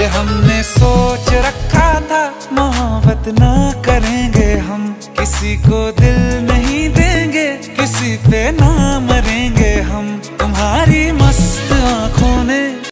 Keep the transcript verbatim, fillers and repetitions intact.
हमने सोच रखा था मोहब्बत ना करेंगे हम, किसी को दिल नहीं देंगे, किसी पे ना मरेंगे।